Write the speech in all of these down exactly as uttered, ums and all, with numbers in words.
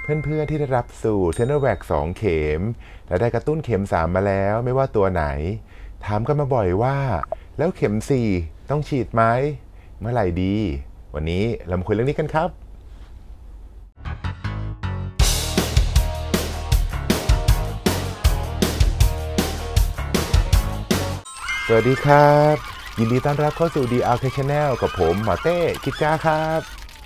เพื่อนๆที่ได้รับสูตรเซโนแวคสองเข็มและได้กระตุ้นเข็มสามมาแล้วไม่ว่าตัวไหนถามกันมาบ่อยว่าแล้วเข็มสี่ต้องฉีดไหมเมื่อไหร่ดีวันนี้เรามาคุยเรื่องนี้กันครับสวัสดีครับยินดีต้อนรับเข้าสู่ ดี อาร์ เค Channel กับผมหมอเต้กิจจาครับ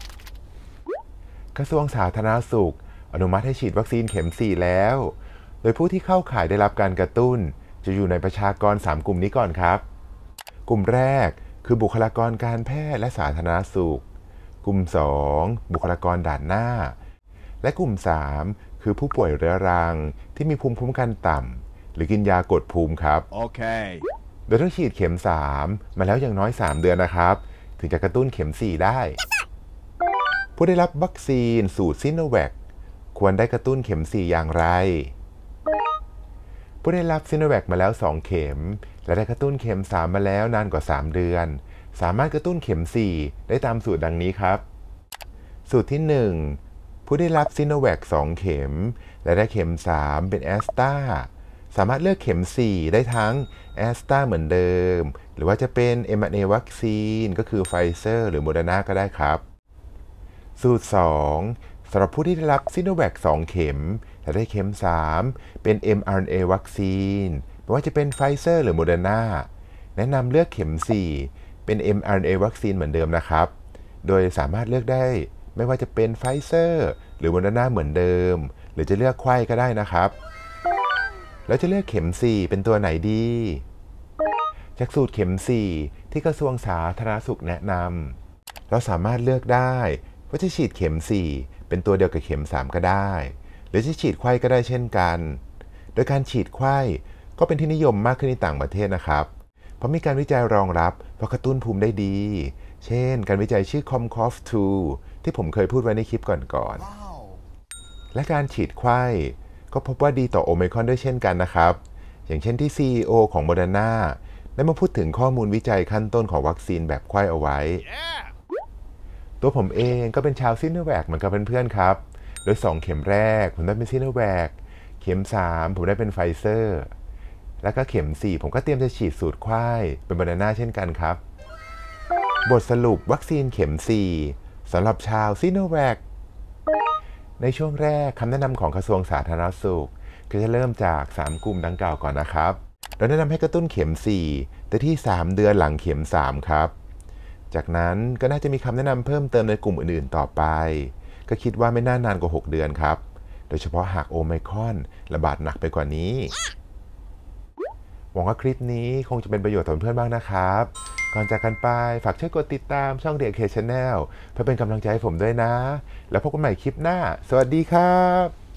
กระทรวงสาธารณสุขอนุมัติให้ฉีดวัคซีนเข็มสี่แล้วโดยผู้ที่เข้าข่ายได้รับการกระตุ้นจะอยู่ในประชากรสามกลุ่มนี้ก่อนครับกลุ่มแรกคือบุคลากรการแพทย์และสาธารณสุขกลุ่มสองบุคลากรด่านหน้าและกลุ่มสามคือผู้ป่วยเรื้อรังที่มีภูมิคุ้มกันต่ำหรือกินยากดภูมิครับโอเคโดยต้องฉีดเข็มสามมาแล้วอย่างน้อยสามเดือนนะครับถึงจะกระตุ้นเข็มสี่ได้ผู้ได้รับวัคซีนสูตรซิโนแวคควรได้กระตุ้นเข็มสี่อย่างไรผู้ได้รับซิโนแวคมาแล้วสองเข็มและได้กระตุ้นเข็มสามมาแล้วนานกว่าสามเดือนสามารถกระตุ้นเข็มสี่ได้ตามสูตรดังนี้ครับสูตรที่หนึ่งผู้ได้รับซิโนแวคสองเข็มและได้เข็มสามเป็นแอสตราสามารถเลือกเข็มสี่ได้ทั้งแอสตราเหมือนเดิมหรือว่าจะเป็น เอ็ม อาร์ เอ็น เอ วัคซีนก็คือไฟเซอร์หรือโมเดอร์นาก็ได้ครับสูตรสองสำหรับผู้ที่ได้รับซิโนแวคสองเข็มและได้เข็มสามเป็น เอ็ม อาร์ เอ็น เอ วัคซีนไม่ว่าจะเป็นไฟเซอร์หรือโมเดอร์นาแนะนำเลือกเข็มสี่เป็น เอ็ม อาร์ เอ็น เอ วัคซีนเหมือนเดิมนะครับโดยสามารถเลือกได้ไม่ว่าจะเป็นไฟเซอร์หรือโมเดอร์นาเหมือนเดิมหรือจะเลือกไข้ก็ได้นะครับแล้วจะเลือกเข็มสี่เป็นตัวไหนดีจากสูตรเข็มสี่ที่กระทรวงสาธารณสุขแนะนำเราสามารถเลือกได้ว่าจะฉีดเข็มสี่เป็นตัวเดียวกับเข็มสามก็ได้หรือจะฉีดไข้ก็ได้เช่นกันโดยการฉีดไข้ก็เป็นที่นิยมมากขึ้นในต่างประเทศนะครับเพราะมีการวิจัยรองรับว่ากระตุ้นภูมิได้ดีเช่นการวิจัยชื่อ คอม ซี โอ วี ทู ที่ผมเคยพูดไว้ในคลิปก่อนๆ wow. และการฉีดไข้ก็พบว่าดีต่อโอไมครอนด้วยเช่นกันนะครับอย่างเช่นที่ ซี อี โอ ของโมเดอร์นาได้มาพูดถึงข้อมูลวิจัยขั้นต้นของวัคซีนแบบไข้เอาไว้ yeah. ตัวผมเองก็เป็นชาวซิโนแวคเหมือนกับเพื่อนๆครับโดยสองเข็มแรกผมได้เป็นซิโนแวคเข็มสามผมได้เป็นไฟเซอร์แล้วก็เข็มสี่ผมก็เตรียมจะฉีดสูตรไข้เป็นโมเดอร์นาเช่นกันครับบทสรุปวัคซีนเข็มสี่สำหรับชาวซิโนแวคในช่วงแรกคำแนะนำของกระทรวงสาธารณสุขก็จะเริ่มจากสามกลุ่มดังกล่าวก่อนนะครับโดยแนะนำให้กระตุ้นเข็มสี่แต่ที่สามเดือนหลังเข็มสามครับจากนั้นก็น่าจะมีคำแนะนำเพิ่มเติมในกลุ่มอื่นๆต่อไปก็คิดว่าไม่น่านานกว่าหกเดือนครับโดยเฉพาะหากโอไมครอนระบาดหนักไปกว่านี้หวังว่าคลิปนี้คงจะเป็นประโยชน์ต่อเพื่อนบ้างนะครับก่อนจากกันไปฝากช่วยกดติดตามช่อง ดี อาร์ เค Channel เพื่อเป็นกำลังใจให้ผมด้วยนะแล้วพบกันใหม่คลิปหน้าสวัสดีครับ